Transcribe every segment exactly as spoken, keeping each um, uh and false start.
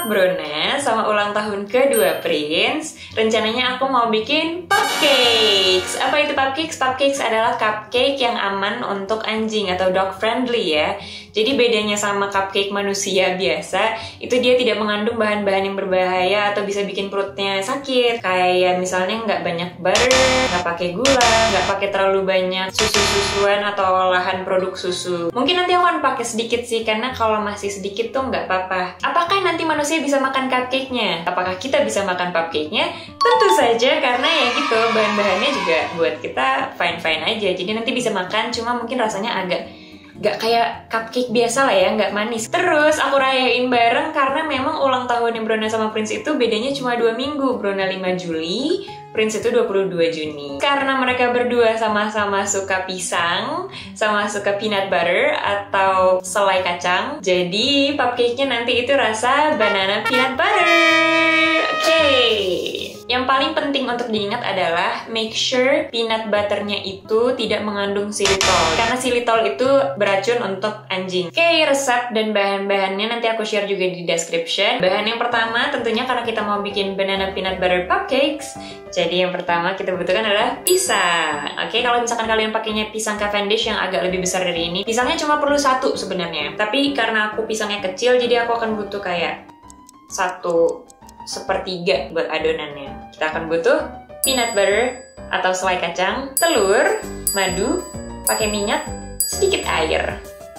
Selamat Brona sama ulang tahun kedua Prince. Rencananya aku mau bikin cupcakes. Apa itu cupcakes? Cupcakes adalah cupcake yang aman untuk anjing atau dog friendly ya. Jadi bedanya sama cupcake manusia biasa, itu dia tidak mengandung bahan-bahan yang berbahaya atau bisa bikin perutnya sakit. Kayak misalnya nggak banyak butter, nggak pakai gula, nggak pakai terlalu banyak susu-susuan atau olahan produk susu. Mungkin nanti aku akan pakai sedikit sih, karena kalau masih sedikit tuh nggak apa-apa. Apakah nanti manusia bisa makan cupcake-nya? Apakah kita bisa makan cupcake-nya? Tentu saja, karena ya gitu, bahan-bahannya juga buat kita fine-fine aja. Jadi nanti bisa makan, cuma mungkin rasanya agak gak kayak cupcake biasa lah ya, nggak manis. Terus aku rayain bareng karena memang ulang tahunnya Brona sama Prince itu bedanya cuma dua minggu. Brona lima Juli, Prince itu dua puluh dua Juni. Karena mereka berdua sama-sama suka pisang, sama suka peanut butter atau selai kacang, jadi cupcake-nya nanti itu rasa banana peanut butter. Oke. Okay. Yang paling penting untuk diingat adalah make sure peanut butternya itu tidak mengandung xylitol, karena xylitol itu beracun untuk anjing. Oke, okay, resep dan bahan-bahannya nanti aku share juga di description. Bahan yang pertama tentunya karena kita mau bikin banana peanut butter cupcakes, jadi yang pertama kita butuhkan adalah pisang. Oke, okay, kalau misalkan kalian pakainya pisang Cavendish yang agak lebih besar dari ini, pisangnya cuma perlu satu sebenarnya. Tapi karena aku pisangnya kecil, jadi aku akan butuh kayak satu sepertiga buat adonannya. Kita akan butuh peanut butter atau selai kacang, telur, madu, pakai minyak, sedikit air.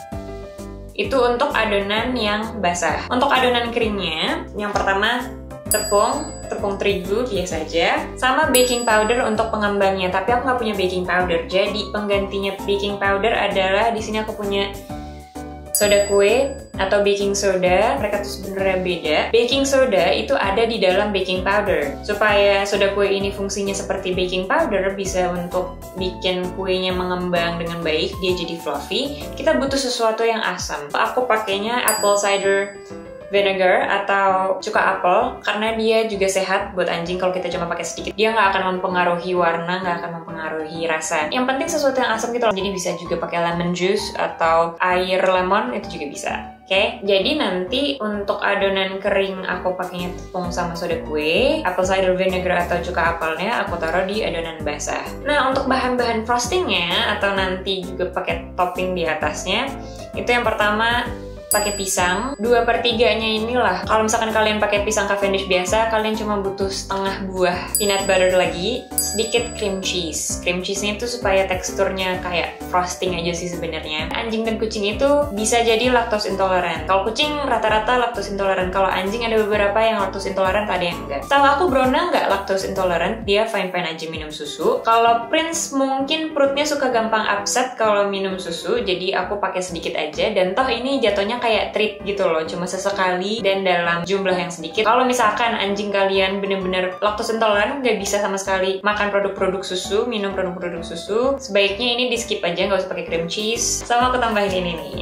Itu untuk adonan yang basah. Untuk adonan keringnya, yang pertama tepung, tepung terigu biasa aja, sama baking powder untuk pengembangnya. Tapi aku nggak punya baking powder, jadi penggantinya baking powder adalah di sini aku punya soda kue atau baking soda. Mereka tuh sebenarnya beda. Baking soda itu ada di dalam baking powder. Supaya soda kue ini fungsinya seperti baking powder, bisa untuk bikin kuenya mengembang dengan baik, dia jadi fluffy, kita butuh sesuatu yang asam. Aku pakainya apple cider vinegar atau cuka apel, karena dia juga sehat buat anjing. Kalau kita cuma pakai sedikit, dia nggak akan mempengaruhi warna, nggak akan mempengaruhi rasa. Yang penting sesuatu yang asam gitu loh. Jadi bisa juga pakai lemon juice atau air lemon, itu juga bisa. Oke, okay? Jadi nanti untuk adonan kering aku pakainya tepung sama soda kue, apple cider vinegar atau cuka apelnya aku taruh di adonan basah. Nah, untuk bahan-bahan frostingnya atau nanti juga pakai topping di atasnya, itu yang pertama pakai pisang, dua per tiganya inilah. Kalau misalkan kalian pakai pisang Cavendish biasa, kalian cuma butuh setengah buah peanut butter lagi, sedikit cream cheese. Cream cheese-nya itu supaya teksturnya kayak frosting aja sih sebenarnya. Anjing dan kucing itu bisa jadi lactose intoleran. Kalau kucing rata-rata lactose intoleran. Kalau anjing ada beberapa yang lactose intoleran, ada yang enggak. Tahu aku Brona nggak lactose intoleran, dia fine-fine aja minum susu. Kalau Prince mungkin perutnya suka gampang upset kalau minum susu, jadi aku pakai sedikit aja. Dan toh ini jatuhnya kayak treat gitu loh, cuma sesekali dan dalam jumlah yang sedikit. Kalau misalkan anjing kalian bener-bener lactose intoleran, nggak bisa sama sekali makan produk-produk susu, minum produk-produk susu, sebaiknya ini di skip aja, nggak usah pakai cream cheese. Sama aku tambahin ini nih,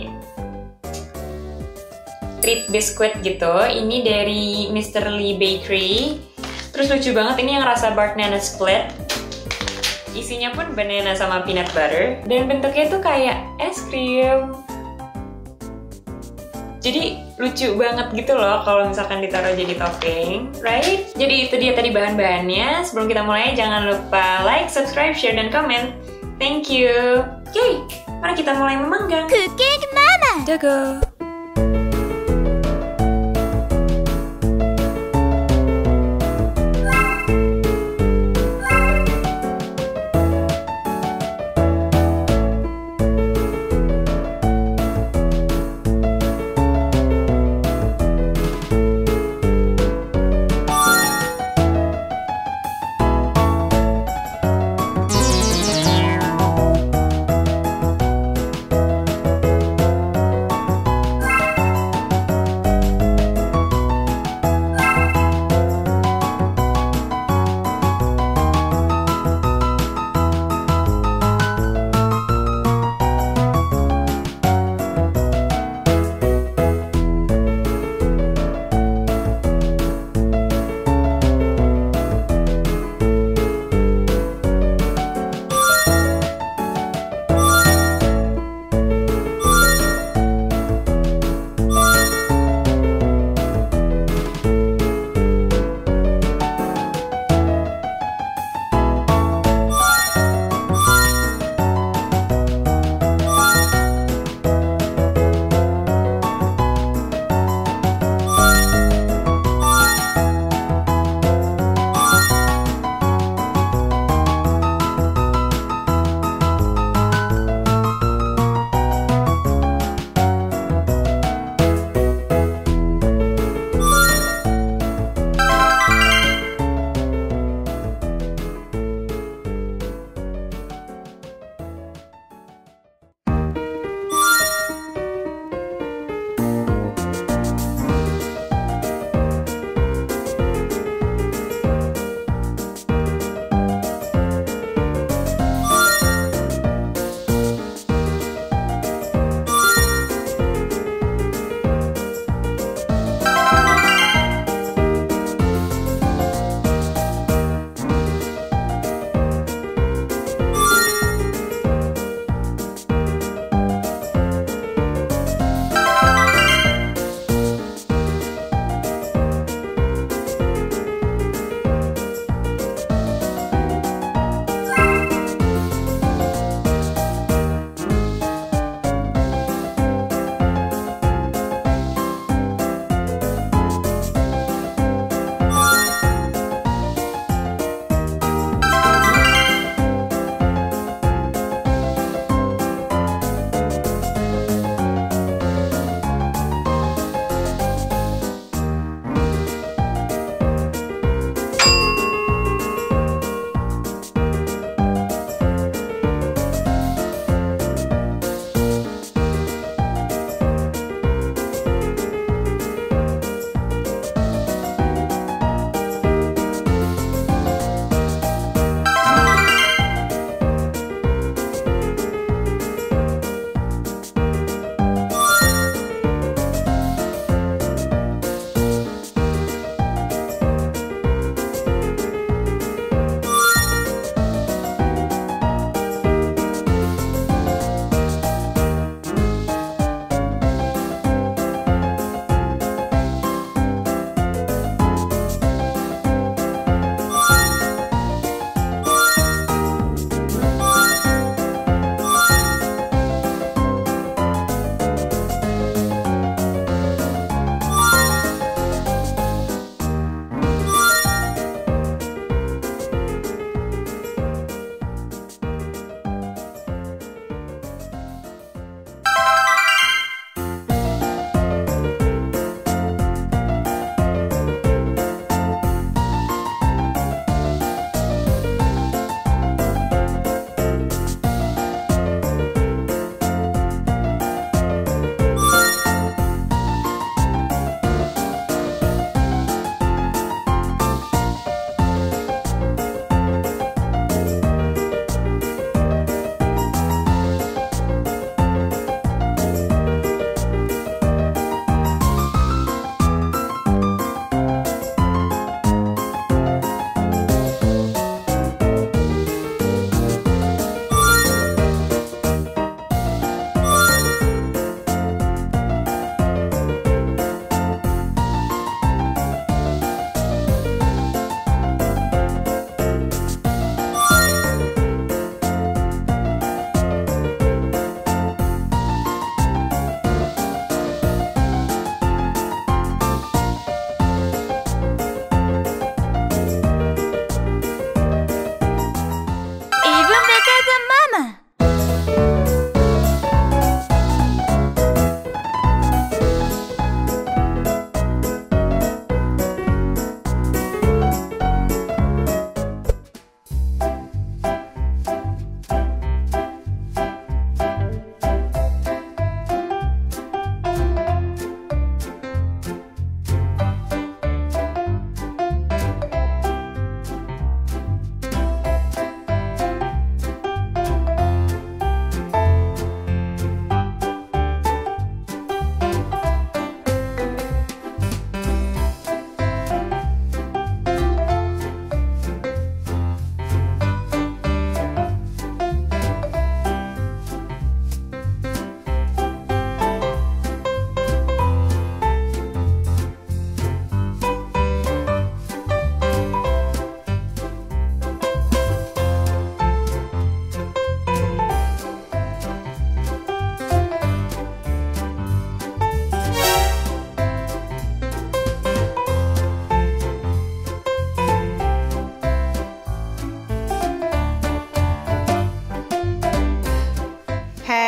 treat biscuit gitu, ini dari Mister Lee Bakery. Terus lucu banget, ini yang rasa banana split, isinya pun banana sama peanut butter, dan bentuknya tuh kayak es krim. Jadi lucu banget gitu loh kalau misalkan ditaruh jadi topping, right? Jadi itu dia tadi bahan-bahannya. Sebelum kita mulai, jangan lupa like, subscribe, share, dan komen. Thank you. Oke, okay, mari kita mulai memanggang. Cupcake Mama. Jago.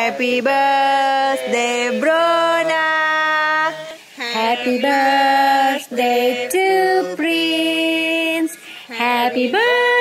Happy birthday Brona. Happy birthday to Prince. Happy birthday.